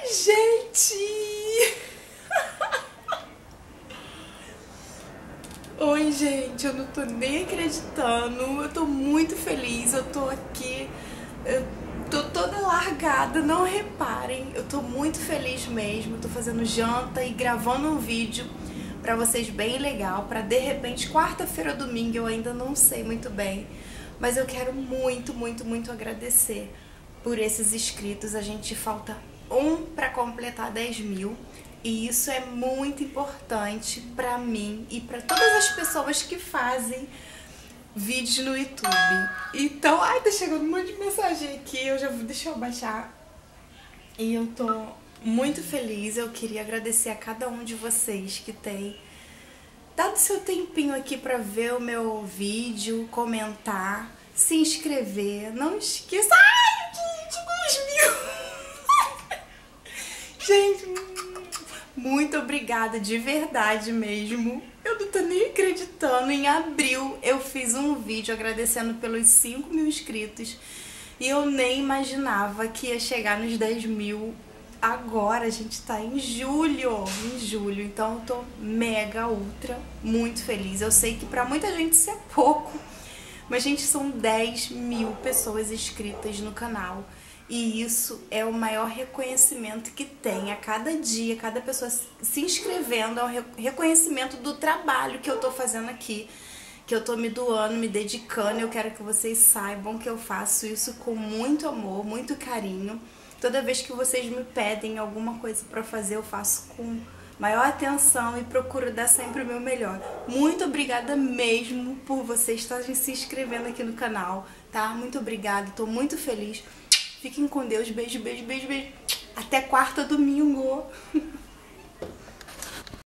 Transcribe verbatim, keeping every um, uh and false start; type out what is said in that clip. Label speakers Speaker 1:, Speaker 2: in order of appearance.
Speaker 1: Gente! Oi, gente, eu não tô nem acreditando, eu tô muito feliz, eu tô aqui, eu tô toda largada, não reparem, eu tô muito feliz mesmo, eu tô fazendo janta e gravando um vídeo pra vocês bem legal, pra de repente quarta-feira ou domingo, eu ainda não sei muito bem, mas eu quero muito, muito, muito agradecer por esses inscritos. A gente falta um pra completar dez mil. E isso é muito importante pra mim e pra todas as pessoas que fazem vídeos no YouTube. Então, ai, tá chegando um monte de mensagem aqui, eu já vou, deixa eu abaixar. E eu tô muito feliz, eu queria agradecer a cada um de vocês que tem dado seu tempinho aqui pra ver o meu vídeo, comentar, se inscrever, não esqueça... Ai, gente, dois mil! Gente... muito obrigada, de verdade mesmo. Eu não tô nem acreditando. Em abril eu fiz um vídeo agradecendo pelos cinco mil inscritos. E eu nem imaginava que ia chegar nos dez mil. Agora a gente tá em julho. Em julho. Então eu tô mega, ultra, muito feliz. Eu sei que pra muita gente isso é pouco. Mas, gente, são dez mil pessoas inscritas no canal. E isso é o maior reconhecimento que tem. A cada dia, cada pessoa se inscrevendo é um reconhecimento do trabalho que eu tô fazendo aqui, que eu tô me doando, me dedicando. Eu quero que vocês saibam que eu faço isso com muito amor, muito carinho. Toda vez que vocês me pedem alguma coisa pra fazer, eu faço com maior atenção e procuro dar sempre o meu melhor. Muito obrigada mesmo por vocês estarem se inscrevendo aqui no canal, tá? Muito obrigada, tô muito feliz. Fiquem com Deus. Beijo, beijo, beijo, beijo. Até quarta, domingo.